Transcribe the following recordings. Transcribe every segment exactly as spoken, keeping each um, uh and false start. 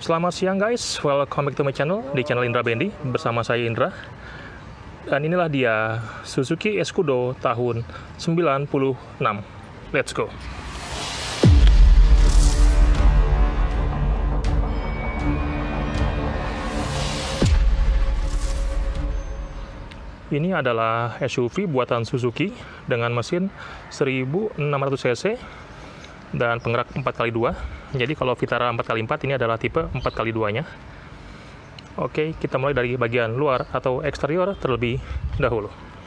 Selamat siang guys, welcome back to my channel, di channel Indra Bendi, bersama saya Indra. Dan inilah dia, Suzuki Escudo tahun sembilan puluh enam. Let's go! Ini adalah S U V buatan Suzuki dengan mesin seribu enam ratus cc dan penggerak empat kali dua. Jadi kalau Vitara empat kali empat ini adalah tipe empat kali dua-nya. Oke, kita mulai dari bagian luar atau eksterior terlebih dahulu.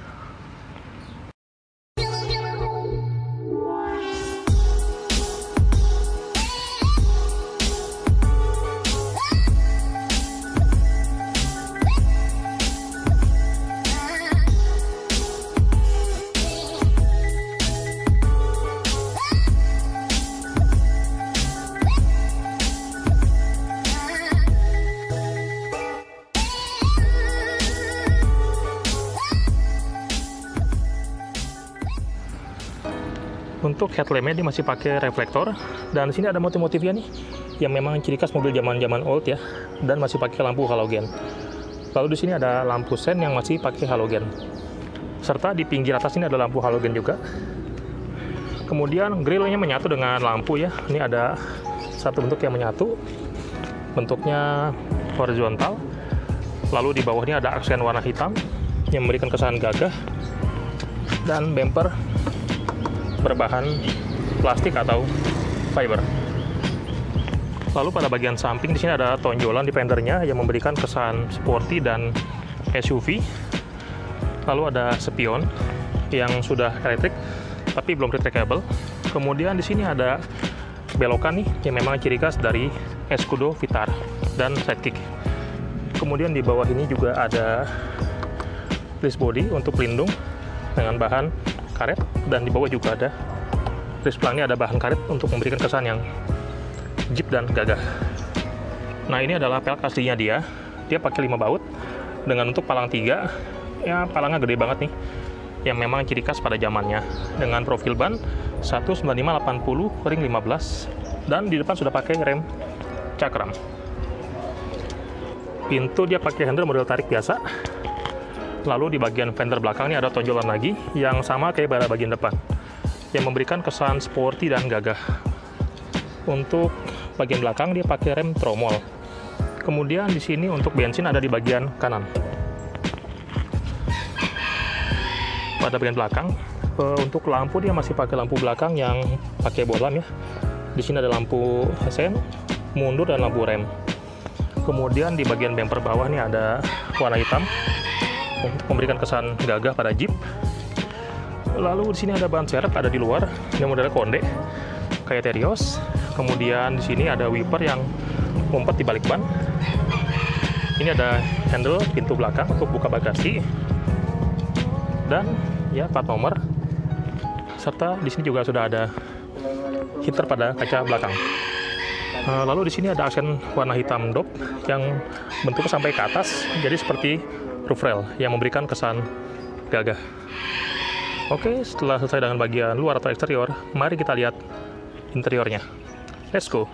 Untuk headlampnya dia masih pakai reflektor, dan sini ada motif-motifnya nih yang memang ciri khas mobil zaman-zaman old ya, dan masih pakai lampu halogen. Lalu di sini ada lampu sen yang masih pakai halogen, serta di pinggir atas ini ada lampu halogen juga. Kemudian grillnya menyatu dengan lampu ya, ini ada satu bentuk yang menyatu, bentuknya horizontal. Lalu di bawah ini ada aksen warna hitam yang memberikan kesan gagah, dan bumper berbahan plastik atau fiber. Lalu pada bagian samping di sini ada tonjolan di fendernya yang memberikan kesan sporty dan S U V. Lalu ada spion yang sudah elektrik tapi belum retractable. Kemudian di sini ada belokan nih yang memang ciri khas dari Escudo Vitara dan sidekick. Kemudian di bawah ini juga ada list body untuk pelindung dengan bahan karet, dan di bawah juga ada list pelangnya ada bahan karet untuk memberikan kesan yang jeep dan gagah. Nah, ini adalah pelek aslinya dia. Dia pakai lima baut dengan untuk palang tiga. Ya, palangnya gede banget nih, yang memang ciri khas pada zamannya, dengan profil ban seratus sembilan puluh lima delapan puluh ring lima belas, dan di depan sudah pakai rem cakram. Pintu dia pakai handle model tarik biasa. Lalu di bagian fender belakang ini ada tonjolan lagi yang sama kayak pada bagian depan, yang memberikan kesan sporty dan gagah. Untuk bagian belakang dia pakai rem tromol. Kemudian di sini untuk bensin ada di bagian kanan. Pada bagian belakang, untuk lampu dia masih pakai lampu belakang yang pakai bohlam ya. Di sini ada lampu sen, mundur, dan lampu rem. Kemudian di bagian bumper bawah ini ada warna hitam untuk memberikan kesan gagah pada Jeep. Lalu di sini ada ban serep ada di luar, ini modelnya konde kayak Terios. Kemudian di sini ada wiper yang ngumpet di balik ban. Ini ada handle pintu belakang untuk buka bagasi, dan ya plat nomor. Serta di sini juga sudah ada heater pada kaca belakang. Lalu di sini ada aksen warna hitam dop yang bentuknya sampai ke atas, jadi seperti roof rail yang memberikan kesan gagah. Oke, setelah selesai dengan bagian luar atau eksterior, mari kita lihat interiornya. Let's go!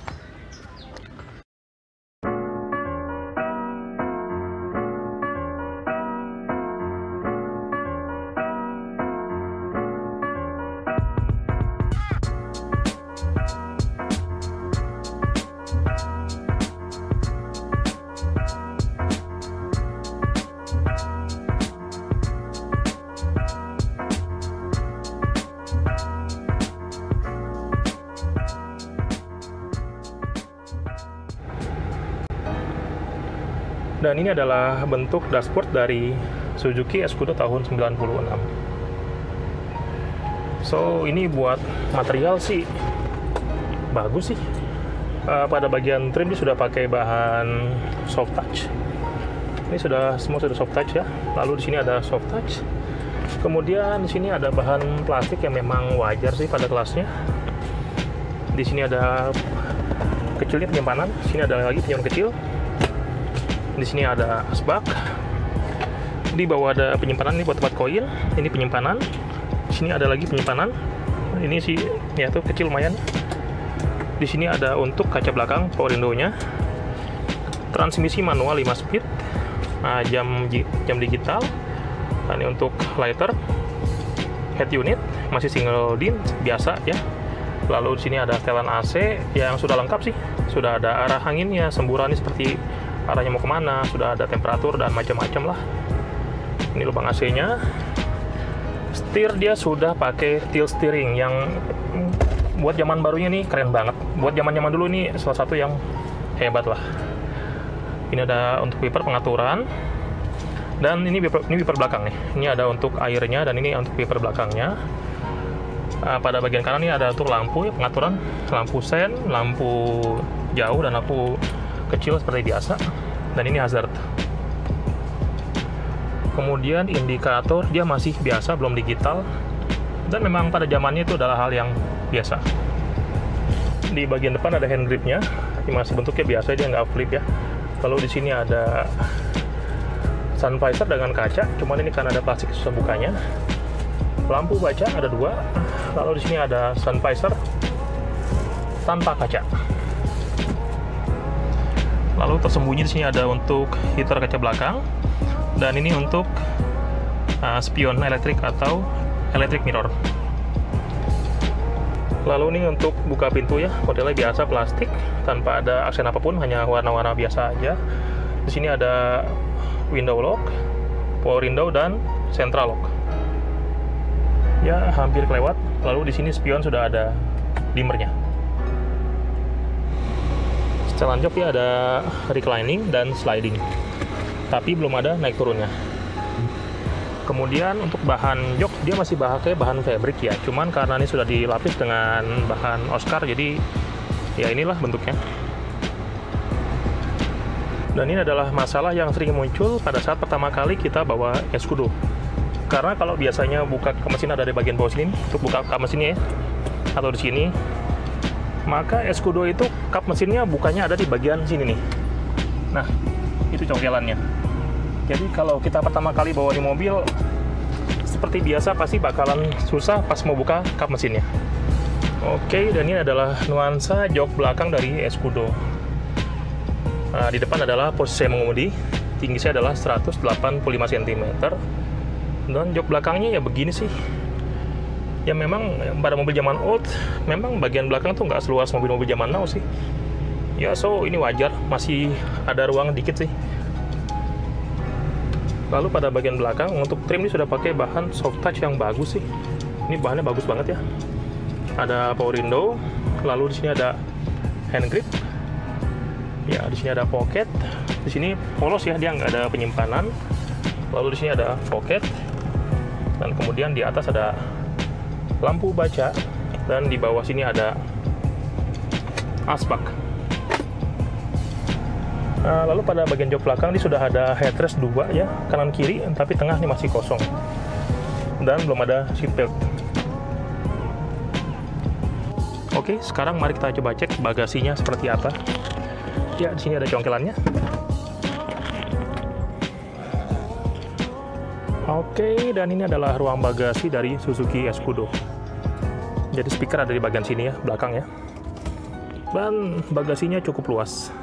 Dan ini adalah bentuk dashboard dari Suzuki Escudo tahun sembilan puluh enam. So, ini buat material sih bagus sih. Uh, pada bagian trim dia sudah pakai bahan soft touch. Ini sudah semua sudah soft touch ya. Lalu di sini ada soft touch. Kemudian di sini ada bahan plastik yang memang wajar sih pada kelasnya. Di sini ada kecilnya penyimpanan. Di sini ada lagi penyimpanan kecil. Di sini ada asbak. Di bawah ada penyimpanan ini buat tempat koin. Ini penyimpanan. Di sini ada lagi penyimpanan. Ini sih ya tuh kecil lumayan. Di sini ada untuk kaca belakang power window-nya. transmisi manual lima speed, nah, jam jam digital. Nah, ini untuk lighter, head unit masih single din biasa ya. Lalu di sini ada setelan A C yang sudah lengkap sih, sudah ada arah anginnya, semburannya seperti arahnya mau kemana, sudah ada temperatur dan macam-macam lah. Ini lubang A C-nya. Setir dia sudah pakai tilt steering yang buat zaman barunya nih keren banget. Buat zaman-zaman dulu ini salah satu yang hebat lah. Ini ada untuk wiper pengaturan, dan ini wiper, ini wiper belakang nih. Ini ada untuk airnya dan ini untuk wiper belakangnya. Nah, pada bagian kanan ini ada untuk lampu ya, pengaturan lampu sen, lampu jauh dan lampu kecil seperti biasa. Dan ini hazard. Kemudian indikator dia masih biasa, belum digital, dan memang pada zamannya itu adalah hal yang biasa. Di bagian depan ada hand gripnya, ini masih bentuknya biasa, dia nggak flip ya. Lalu di sini ada sun visor dengan kaca, cuman ini kan ada plastik susah bukanya. Lampu baca ada dua, lalu di sini ada sun visor tanpa kaca. Lalu tersembunyi di sini ada untuk heater kaca belakang. Dan ini untuk uh, spion elektrik atau electric mirror. Lalu ini untuk buka pintu ya, modelnya biasa plastik tanpa ada aksen apapun, hanya warna-warna biasa aja. Di sini ada window lock, power window dan central lock. Ya, hampir kelewat. Lalu di sini spion sudah ada dimmernya. Setelan jok ya ada reclining dan sliding, tapi belum ada naik turunnya. Kemudian untuk bahan jok dia masih pakai bahan fabric ya, cuman karena ini sudah dilapis dengan bahan Oscar, jadi ya inilah bentuknya. Dan ini adalah masalah yang sering muncul pada saat pertama kali kita bawa Escudo. Karena kalau biasanya buka kap mesin ada di bagian bawah sini, untuk buka kap mesinnya ya, atau di sini, maka Escudo itu kap mesinnya bukannya ada di bagian sini nih. Nah, itu congkelannya. Jadi kalau kita pertama kali bawa di mobil, seperti biasa pasti bakalan susah pas mau buka kap mesinnya. Oke, dan ini adalah nuansa jok belakang dari Escudo. Nah, di depan adalah posisi saya mengemudi, tinggi saya adalah seratus delapan puluh lima sentimeter, dan jok belakangnya ya begini sih. Ya memang pada mobil zaman old, memang bagian belakang tuh nggak seluas mobil-mobil zaman now sih. Ya so ini wajar, masih ada ruang dikit sih. Lalu pada bagian belakang untuk trim ini sudah pakai bahan soft touch yang bagus sih. Ini bahannya bagus banget ya. Ada power window, lalu di sini ada hand grip. Ya di sini ada pocket. Di sini polos ya, dia nggak ada penyimpanan. Lalu di sini ada pocket. Dan kemudian di atas ada lampu baca, dan di bawah sini ada asbak. Nah, lalu pada bagian jok belakang ini sudah ada headrest dua ya, kanan kiri, tapi tengah ini masih kosong. Dan belum ada seatbelt. Oke, sekarang mari kita coba cek bagasinya seperti apa. Ya, di sini ada congkelannya. Oke, dan ini adalah ruang bagasi dari Suzuki Escudo. Jadi speaker ada di bagian sini ya, belakang ya. Dan bagasinya cukup luas.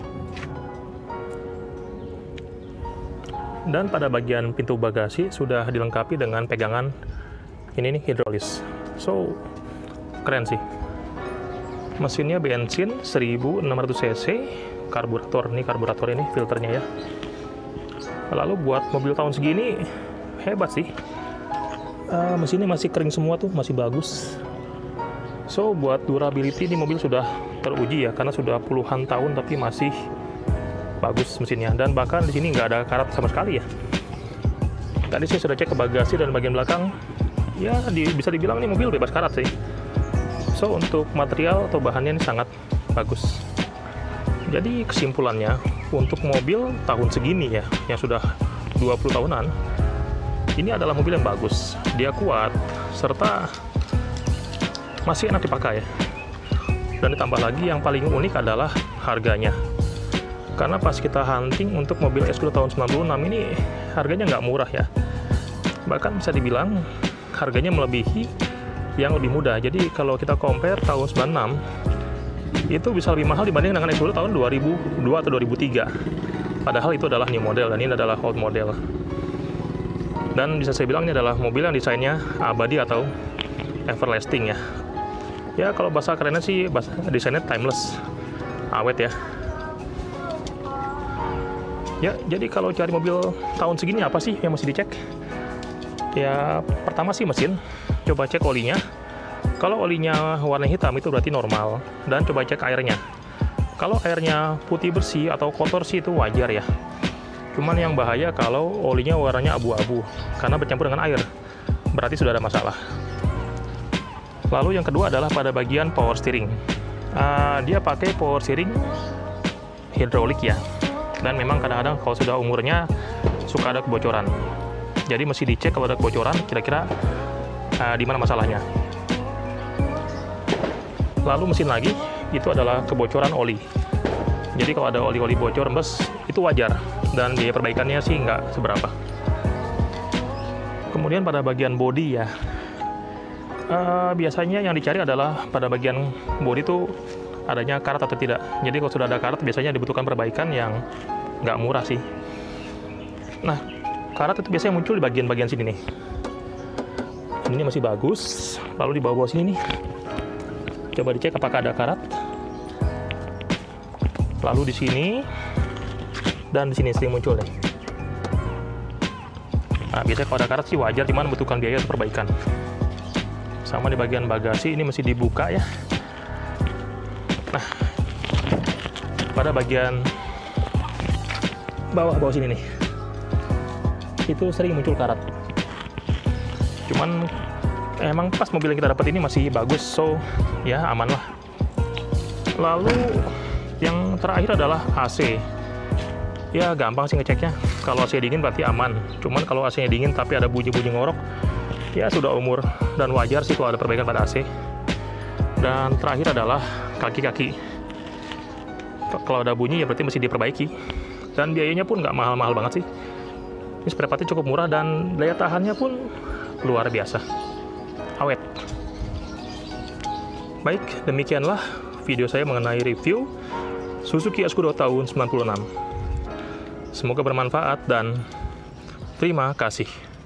Dan pada bagian pintu bagasi sudah dilengkapi dengan pegangan ini nih, hidrolis. So, keren sih. Mesinnya bensin seribu enam ratus cc, karburator nih, karburator ini filternya ya. Lalu buat mobil tahun segini hebat sih. Uh, mesinnya masih kering semua tuh, masih bagus. So, buat durability ini mobil sudah teruji ya, karena sudah puluhan tahun tapi masih bagus mesinnya. Dan bahkan di sini nggak ada karat sama sekali ya. Tadi saya sudah cek ke bagasi dan bagian belakang, ya di, bisa dibilang ini mobil bebas karat sih. So, untuk material atau bahannya ini sangat bagus. Jadi kesimpulannya, untuk mobil tahun segini ya, yang sudah dua puluh tahunan, ini adalah mobil yang bagus. Dia kuat, serta masih enak dipakai. Dan ditambah lagi yang paling unik adalah harganya. Karena pas kita hunting untuk mobil Escudo tahun sembilan puluh enam ini, harganya nggak murah ya. Bahkan bisa dibilang harganya melebihi yang lebih mudah. Jadi kalau kita compare tahun sembilan puluh enam, itu bisa lebih mahal dibanding dengan Explorer tahun dua ribu dua atau dua ribu tiga. Padahal itu adalah new model dan ini adalah old model. Dan bisa saya bilang ini adalah mobil yang desainnya abadi atau everlasting ya. Ya kalau bahasa kerennya sih bahasa, desainnya timeless, awet ya. Ya jadi kalau cari mobil tahun segini apa sih yang mesti dicek? Ya pertama sih mesin, coba cek olinya. Kalau olinya warna hitam itu berarti normal, dan coba cek airnya. Kalau airnya putih bersih atau kotor sih itu wajar ya. Cuman yang bahaya kalau olinya warnanya abu-abu karena bercampur dengan air, berarti sudah ada masalah. Lalu yang kedua adalah pada bagian power steering. Uh, dia pakai power steering hidrolik ya, dan memang kadang-kadang kalau sudah umurnya suka ada kebocoran. Jadi mesti dicek kalau ada kebocoran kira-kira uh, di mana masalahnya. Lalu mesin lagi, itu adalah kebocoran oli. Jadi kalau ada oli-oli bocor rembes, itu wajar. Dan biaya perbaikannya sih nggak seberapa. Kemudian pada bagian bodi ya, uh, biasanya yang dicari adalah pada bagian bodi itu adanya karat atau tidak. Jadi kalau sudah ada karat, biasanya dibutuhkan perbaikan yang nggak murah sih. Nah, karat itu biasanya muncul di bagian-bagian sini nih. Ini masih bagus, lalu di bawah-bawah sini nih. Coba dicek apakah ada karat. Lalu di sini dan di sini sering muncul nih. Nah, biasanya kalau ada karat sih wajar, cuman membutuhkan biaya untuk perbaikan. Sama di bagian bagasi ini mesti dibuka ya. Nah, pada bagian bawah-bawah sini nih, itu sering muncul karat. Cuman emang pas mobil yang kita dapat ini masih bagus, so ya aman lah. Lalu yang terakhir adalah A C. Ya gampang sih ngeceknya. Kalau A C dingin berarti aman. Cuman kalau A C-nya dingin tapi ada bunyi-bunyi ngorok, ya sudah umur dan wajar sih kalau ada perbaikan pada A C. Dan terakhir adalah kaki-kaki. Kalau ada bunyi ya berarti mesti diperbaiki. Dan biayanya pun nggak mahal-mahal banget sih. Ini spare partnya cukup murah dan daya tahannya pun luar biasa. Awet. Baik, demikianlah video saya mengenai review Suzuki Escudo tahun sembilan puluh enam. Semoga bermanfaat dan terima kasih.